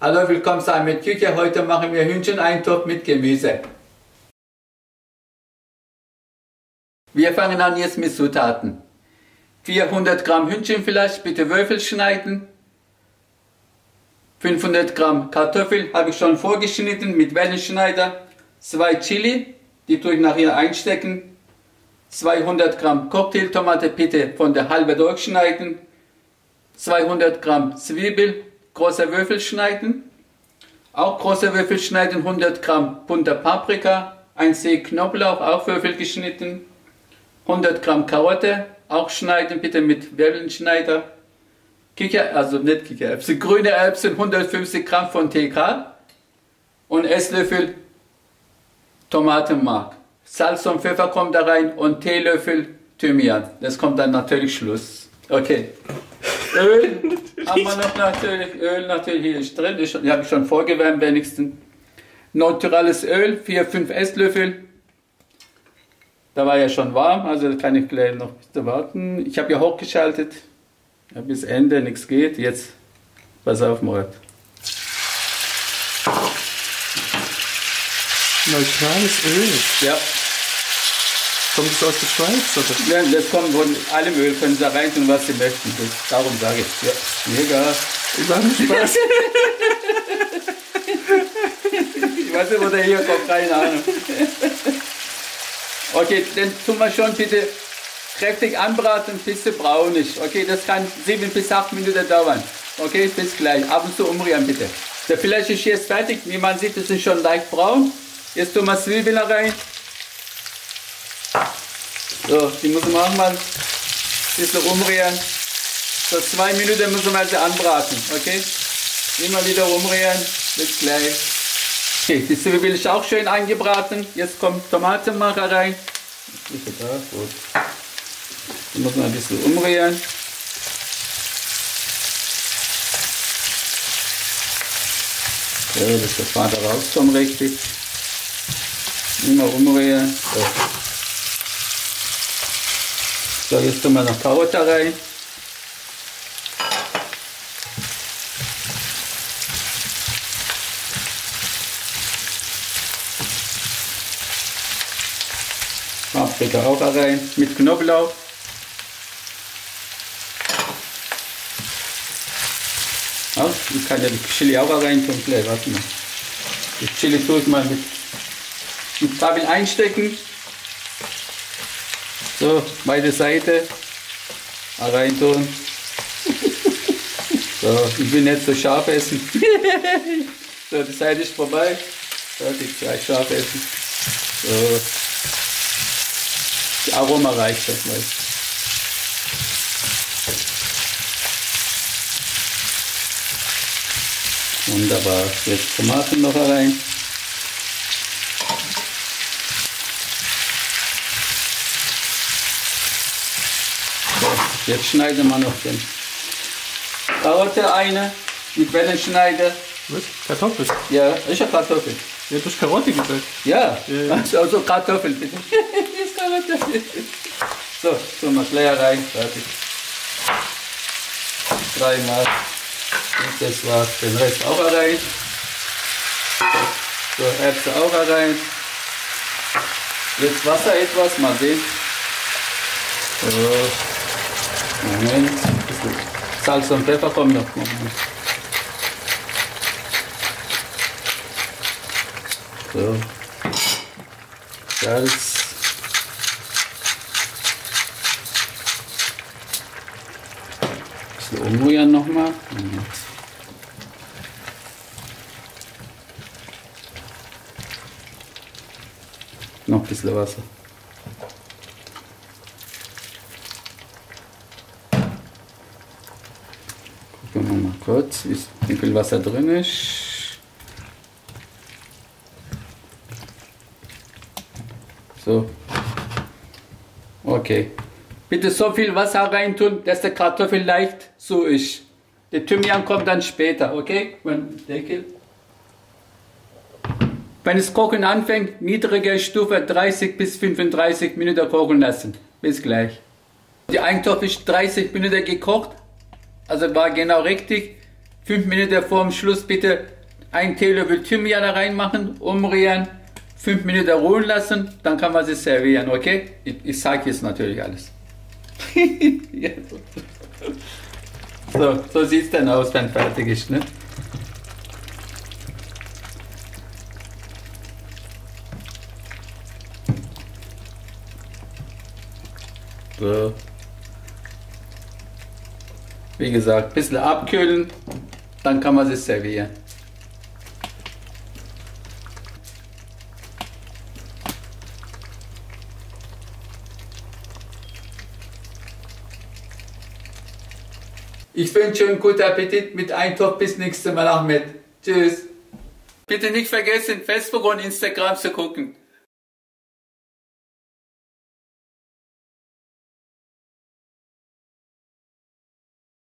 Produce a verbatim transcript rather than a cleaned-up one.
Hallo, willkommen zu einer Küche. Heute machen wir Hühncheneintopf mit Gemüse. Wir fangen an jetzt mit Zutaten. vierhundert Gramm Hühnchenfleisch, bitte Würfel schneiden. fünfhundert Gramm Kartoffeln habe ich schon vorgeschnitten mit Wellenschneider. zwei Chili, die tue ich nachher einstecken. zweihundert Gramm Cocktailtomate, bitte von der halbe durchschneiden. zweihundert Gramm Zwiebel, große Würfel schneiden. Auch große Würfel schneiden, hundert Gramm bunte Paprika, ein Zeh Knoblauch, auch Würfel geschnitten. hundert Gramm Karotte, auch schneiden, bitte mit Wellenschneider. Kicher, also nicht Kichererbsen, grüne Erbsen, hundertfünfzig Gramm von T K. Und Esslöffel Tomatenmark. Salz und Pfeffer kommt da rein und Teelöffel Thymian. Das kommt dann natürlich Schluss. Okay. Öl haben wir noch natürlich. Öl natürlich hier ist drin. Das habe ich schon vorgewärmt wenigstens. Naturales Öl, vier, fünf Esslöffel. Da war ja schon warm, also kann ich gleich noch ein bisschen warten. Ich habe ja hochgeschaltet. Ja, bis Ende nichts geht. Jetzt pass auf, Murat. Neutrales Öl? Ja. Kommt das aus der Schweiz? Oder? Ja, das kommt von allem Öl, können Sie rein tun, was Sie möchten. Das, darum sage ich. Ja, mega. Ich mache Spaß. Ich weiß nicht, wo der hier kommt, keine Ahnung. Okay, dann tun wir schon bitte kräftig anbraten, bis sie braun ist. Okay, das kann sieben bis acht Minuten dauern. Okay, bis gleich. Ab und zu umrühren bitte. Der Fleisch ist jetzt fertig. Wie man sieht, es ist schon leicht braun. Jetzt tun wir Zwiebeln rein. So, die müssen wir auch mal ein bisschen umrühren. So zwei Minuten müssen wir sie anbraten. Okay, immer wieder umrühren. Bis gleich. Okay, die Zwiebel ist auch schön angebraten. Jetzt kommt Tomatenmark rein. Da, gut. Die muss man ein bisschen umrühren. So, dass der Vater rauskommt richtig. Immer umrühren. So. So, jetzt tun wir noch Karotte rein. Paprika auch rein, mit Knoblauch. Ja, ich kann ja die Chili auch rein tun, gleich, warte mal. Die Chili tue ich mal mit, mit Kabel einstecken. So, beide Seiten rein tun. So, ich will nicht so scharf essen. So, die Seite ist vorbei. So, die gleich scharf essen. So. Das Aroma reicht das mal. Wunderbar. Jetzt Tomaten noch rein. So, jetzt schneiden wir noch den Karotte eine mit Wellenschneider. Was? Kartoffel? Ja, ist ja Kartoffel. Ja, du hast Karotte gesagt. Ja, ja, ja. Also, also Kartoffel bitte. So, tun wir gleich rein, fertig. Dreimal. Und das war's. Den Rest auch rein. So, Erbsen auch rein. Jetzt Wasser etwas, mal sehen. So. Moment. Salz und Pfeffer kommen noch. Moment. So. Salz. Ein bisschen umrühren nochmal. Noch ein bisschen Wasser. Gucken wir mal kurz, wie viel Wasser drin ist. So. Okay. Bitte so viel Wasser rein tun, dass der Kartoffel leicht so ist. Der Thymian kommt dann später, okay? Deckel. Wenn es kochen anfängt, niedrige Stufe dreißig bis fünfunddreißig Minuten kochen lassen. Bis gleich. Der Eintopf ist dreißig Minuten gekocht, also war genau richtig. fünf Minuten vor dem Schluss bitte ein Teelöffel Thymian da reinmachen, umrühren, fünf Minuten ruhen lassen, dann kann man sie servieren, okay? Ich, ich sage jetzt natürlich alles. Ja. So, so sieht es dann aus, wenn fertig ist, ne? So. Wie gesagt, ein bisschen abkühlen, dann kann man sie servieren. Ich wünsche einen guten Appetit mit Eintopf. Bis nächstes Mal, Ahmed. Tschüss. Bitte nicht vergessen, Facebook und Instagram zu gucken.